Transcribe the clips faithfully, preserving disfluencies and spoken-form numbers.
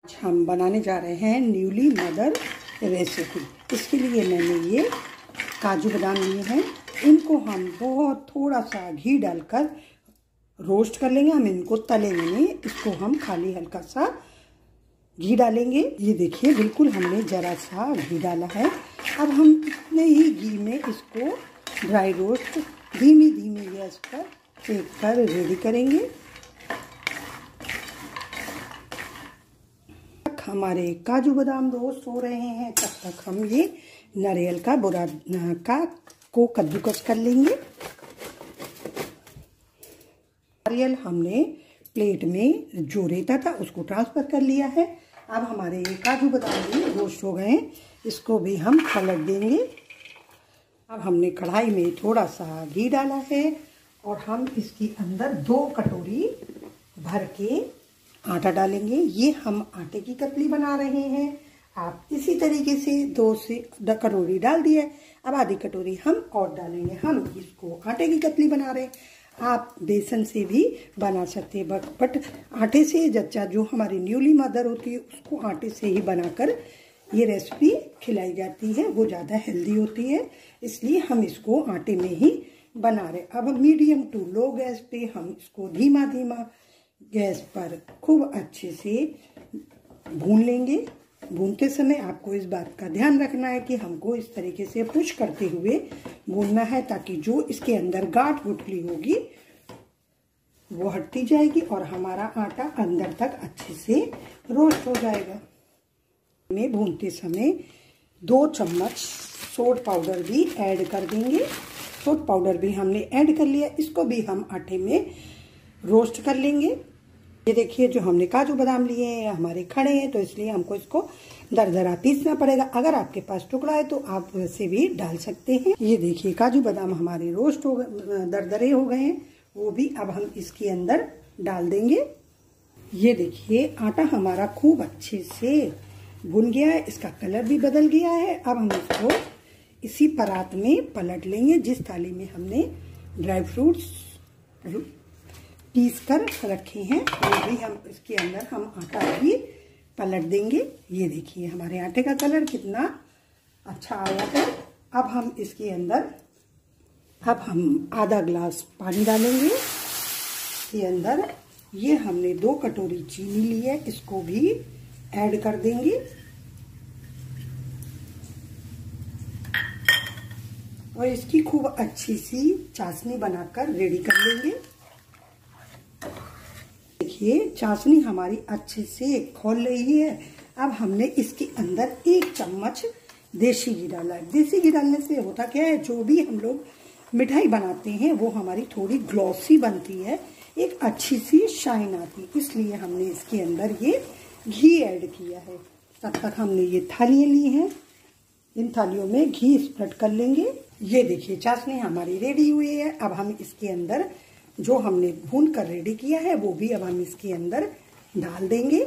आज हम बनाने जा रहे हैं न्यूली मदर रेसिपी। इसके लिए मैंने ये काजू बादाम लिए हैं। इनको हम बहुत थोड़ा सा घी डालकर रोस्ट कर लेंगे। हम इनको तलेंगे नहीं, इसको हम खाली हल्का सा घी डालेंगे। ये देखिए बिल्कुल हमने ज़रा सा घी डाला है। अब हम इतने ही घी में इसको ड्राई रोस्ट धीमी धीमी गैस पर सेक कर रेडी करेंगे। हमारे काजू बादाम रोस्ट हो रहे हैं, तब तक हम ये नारियल का बुरा का को कद्दूकस कर लेंगे। नारियल हमने प्लेट में जो रेता था उसको ट्रांसफ़र कर लिया है। अब हमारे ये काजू बादाम भी रोस्ट हो गए हैं, इसको भी हम पलट देंगे। अब हमने कढ़ाई में थोड़ा सा घी डाला है और हम इसके अंदर दो कटोरी भर के आटा डालेंगे। ये हम आटे की कतली बना रहे हैं। आप इसी तरीके से दो से कटोरी डाल दिए। अब आधी कटोरी हम और डालेंगे। हम इसको आटे की कतली बना रहे हैं। आप बेसन से भी बना सकते हैं, बट आटे से जच्चा जो हमारी न्यूली मदर होती है उसको आटे से ही बनाकर ये रेसिपी खिलाई जाती है। वो ज़्यादा हेल्दी होती है, इसलिए हम इसको आटे में ही बना रहे। अब मीडियम टू लो गैस पे हम इसको धीमा धीमा गैस पर खूब अच्छे से भून लेंगे। भूनते समय आपको इस बात का ध्यान रखना है कि हमको इस तरीके से पुश करते हुए भूनना है, ताकि जो इसके अंदर गांठ गुठली होगी वो हटती जाएगी और हमारा आटा अंदर तक अच्छे से रोस्ट हो जाएगा। में भूनते समय दो चम्मच सोड पाउडर भी ऐड कर देंगे। सोड पाउडर भी हमने ऐड कर लिया, इसको भी हम आटे में रोस्ट कर लेंगे। ये देखिए जो हमने काजू बादाम लिए हैं हमारे खड़े हैं, तो इसलिए हमको इसको दरदरा पीसना पड़ेगा। अगर आपके पास टुकड़ा है तो आप वैसे भी डाल सकते हैं। ये देखिए काजू बादाम हमारे रोस्ट हो गए, दरदरे हो गए हैं, वो भी अब हम इसके अंदर डाल देंगे। ये देखिए आटा हमारा खूब अच्छे से भुन गया है, इसका कलर भी बदल गया है। अब हम इसको इसी परात में पलट लेंगे जिस थाली में हमने ड्राई फ्रूट्स पीस कर रखे हैं, वो भी हम इसके अंदर हम आटा भी पलट देंगे। ये देखिए हमारे आटे का कलर कितना अच्छा आया है। अब हम इसके अंदर अब हम आधा ग्लास पानी डालेंगे इसके अंदर। ये हमने दो कटोरी चीनी ली है, इसको भी ऐड कर देंगे और इसकी खूब अच्छी सी चाशनी बनाकर रेडी कर लेंगे। देखिए चाशनी हमारी अच्छे से खौल रही है। अब हमने इसके अंदर एक चम्मच देसी घी डाला है। देसी घी डालने से होता क्या है, जो भी हम लोग मिठाई बनाते हैं वो हमारी थोड़ी ग्लॉसी बनती है, एक अच्छी सी शाइन आती है, इसलिए हमने इसके अंदर ये घी ऐड किया है। तब तक हमने ये थालियाँ ली हैं, इन थालियों में घी स्प्रेड कर लेंगे। ये देखिए चाशनी हमारी रेडी हुई है। अब हम इसके अंदर जो हमने भून कर रेडी किया है वो भी अब हम इसके अंदर डाल देंगे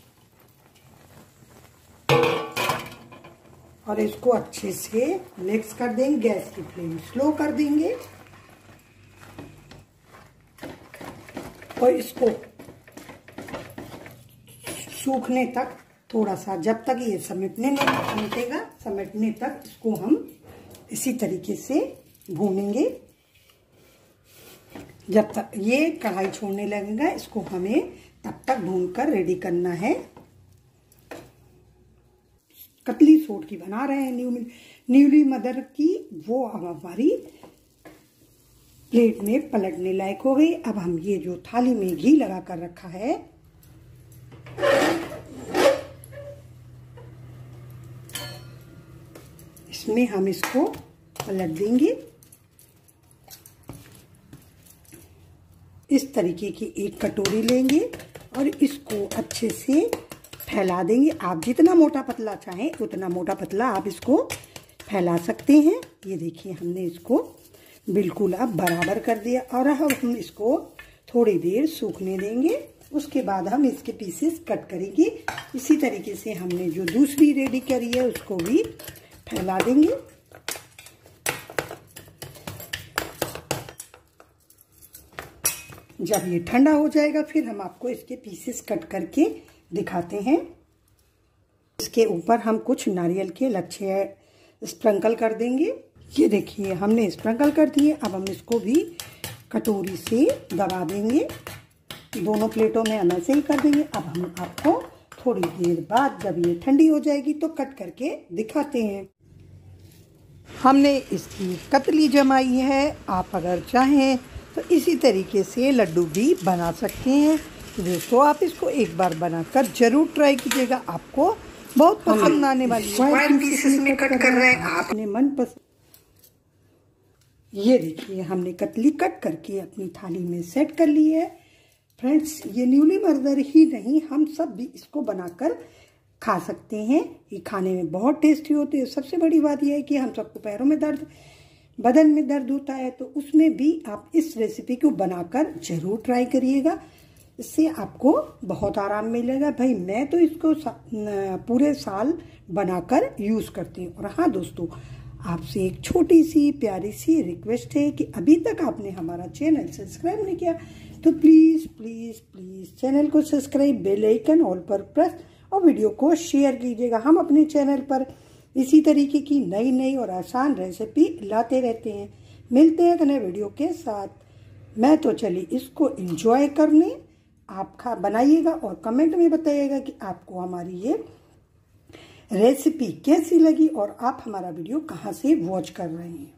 और इसको अच्छे से मिक्स कर देंगे। गैस की फ्लेम स्लो कर देंगे और इसको सूखने तक थोड़ा सा, जब तक ये समेटने नहीं समेटेगा समेटने तक इसको हम इसी तरीके से भूनेंगे। जब तक ये कढ़ाई छोड़ने लगेगा इसको हमें तब तक भूनकर रेडी करना है। कतली सोट की बना रहे हैं न्यू न्यूली मदर की, वो अब हमारी प्लेट में पलटने लायक हो गई। अब हम ये जो थाली में घी लगा कर रखा है इसमें हम इसको पलट देंगे। इस तरीके की एक कटोरी लेंगे और इसको अच्छे से फैला देंगे। आप जितना मोटा पतला चाहें उतना मोटा पतला आप इसको फैला सकते हैं। ये देखिए हमने इसको बिल्कुल अब बराबर कर दिया और अब हम इसको थोड़ी देर सूखने देंगे। उसके बाद हम इसके पीसेस कट करेंगे। इसी तरीके से हमने जो दूसरी रेडी करी है उसको भी फैला देंगे। जब ये ठंडा हो जाएगा फिर हम आपको इसके पीसेस कट करके दिखाते हैं। इसके ऊपर हम कुछ नारियल के लच्छे स्प्रिंकल कर देंगे। ये देखिए हमने स्प्रिंकल कर दिए। अब हम इसको भी कटोरी से दबा देंगे। दोनों प्लेटों में हम ऐसे ही कर देंगे। अब हम आपको थोड़ी देर बाद जब ये ठंडी हो जाएगी तो कट करके दिखाते हैं। हमने इसकी कतली जमाई है। आप अगर चाहें तो इसी तरीके से लड्डू भी बना सकते हैं। तो दोस्तों आप इसको एक बार बनाकर जरूर ट्राई कीजिएगा, आपको बहुत पसंद आने वाली है। पीसेस में कट कर रहे हैं आपने मन पसंद। ये देखिए हमने कतली कट करके अपनी थाली में सेट कर ली है। फ्रेंड्स ये न्यूली मर्दर ही नहीं, हम सब भी इसको बनाकर खा सकते हैं। ये खाने में बहुत टेस्टी होती है। सबसे बड़ी बात यह है कि हम सबको पैरों में दर्द, बदन में दर्द होता है, तो उसमें भी आप इस रेसिपी को बनाकर जरूर ट्राई करिएगा। इससे आपको बहुत आराम मिलेगा। भाई मैं तो इसको पूरे साल बनाकर यूज़ करती हूँ। और हाँ दोस्तों, आपसे एक छोटी सी प्यारी सी रिक्वेस्ट है कि अभी तक आपने हमारा चैनल सब्सक्राइब नहीं किया तो प्लीज़ प्लीज़ प्लीज़ चैनल को सब्सक्राइब, बेल आइकन ऑल पर प्रेस और वीडियो को शेयर कीजिएगा। हम अपने चैनल पर इसी तरीके की नई नई और आसान रेसिपी लाते रहते हैं। मिलते हैं नए वीडियो के साथ। मैं तो चली इसको एंजॉय करने। आप खा बनाइएगा और कमेंट में बताइएगा कि आपको हमारी ये रेसिपी कैसी लगी और आप हमारा वीडियो कहाँ से वॉच कर रहे हैं।